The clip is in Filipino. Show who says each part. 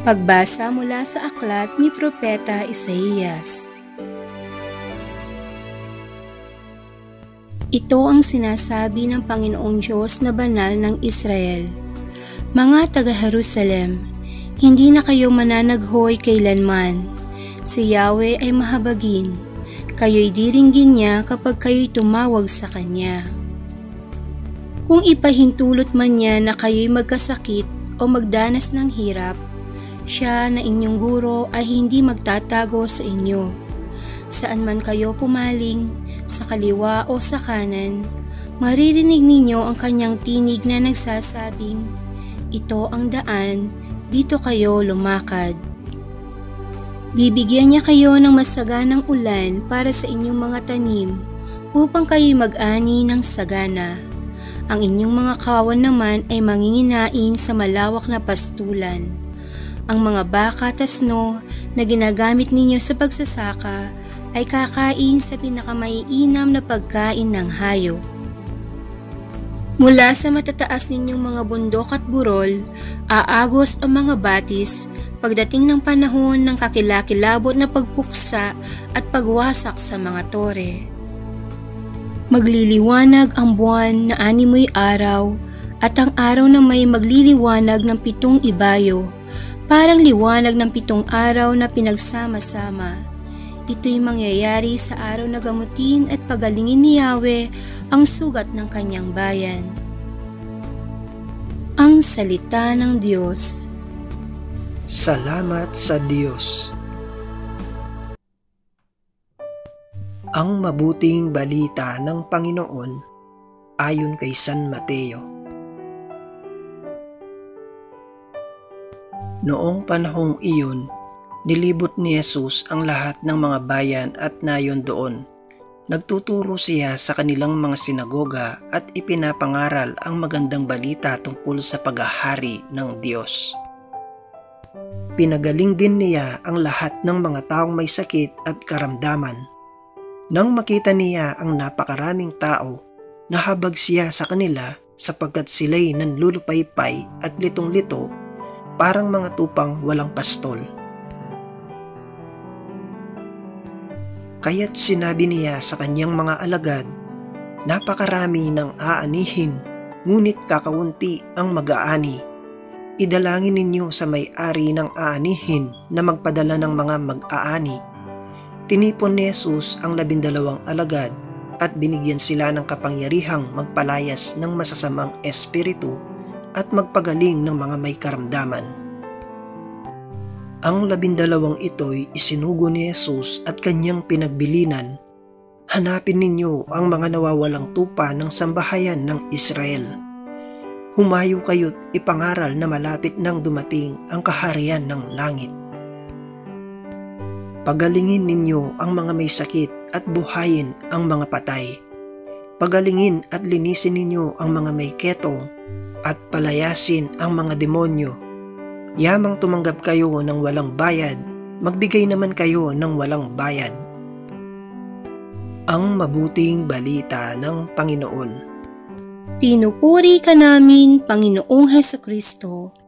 Speaker 1: Pagbasa mula sa aklat ni Propeta Isaías. Ito ang sinasabi ng Panginoong Diyos na banal ng Israel. Mga taga-Jerusalem, hindi na kayo mananaghoy kailanman. Si Yahweh ay mahabagin. Kayo'y diringgin niya kapag kayo'y tumawag sa Kanya. Kung ipahintulot man niya na kayo'y magkasakit o magdanas ng hirap, siya na inyong guro ay hindi magtatago sa inyo. Saan man kayo pumaling, sa kaliwa o sa kanan, maririnig ninyo ang kanyang tinig na nagsasabing, "Ito ang daan, dito kayo lumakad." Bibigyan niya kayo ng masaganang ulan para sa inyong mga tanim upang kayo'y mag-ani ng sagana. Ang inyong mga kawan naman ay manginginain sa malawak na pastulan. Ang mga baka at asno na ginagamit ninyo sa pagsasaka ay kakain sa pinakamaiinam na pagkain ng hayop. Mula sa matataas ninyong mga bundok at burol, aagos ang mga batis pagdating ng panahon ng kakilakilabot na pagpuksa at pagwasak sa mga tore. Magliliwanag ang buwan na 6 araw at ang araw na may magliliwanag ng 7 ibayo, parang liwanag ng 7 araw na pinagsama-sama. Ito'y mangyayari sa araw na gamutin at pagalingin ni Yahweh ang sugat ng kanyang bayan. Ang salita ng Diyos.
Speaker 2: Salamat sa Diyos. Ang mabuting balita ng Panginoon ayon kay San Mateo. Noong panahong iyon, nilibot ni Jesus ang lahat ng mga bayan at nayon doon. Nagtuturo siya sa kanilang mga sinagoga at ipinapangaral ang magandang balita tungkol sa paghahari ng Diyos. Pinagaling din niya ang lahat ng mga taong may sakit at karamdaman. Nang makita niya ang napakaraming tao, nahabag siya sa kanila sapagkat sila'y nanlulupaypay at litong-lito parang mga tupang walang pastol. Kaya't sinabi niya sa kanyang mga alagad, "Napakarami ng aanihin, ngunit kakaunti ang mag-aani. Idalangin ninyo sa may-ari ng aanihin na magpadala ng mga mag-aani." Tinipon ni Jesus ang 12 alagad at binigyan sila ng kapangyarihang magpalayas ng masasamang espiritu at magpagaling ng mga may karamdaman. Ang 12 ito'y isinugo ni Jesus at kanyang pinagbilinan, "Hanapin ninyo ang mga nawawalang tupa ng sambahayan ng Israel. Humayo kayo't ipangaral na malapit nang dumating ang kaharian ng langit. Pagalingin ninyo ang mga may sakit at buhayin ang mga patay. Pagalingin at linisin ninyo ang mga may ketong at palayasin ang mga demonyo. Yamang tumanggap kayo ng walang bayad, magbigay naman kayo ng walang bayad." Ang mabuting balita ng Panginoon.
Speaker 1: Pinupuri ka namin, Panginoong Hesukristo.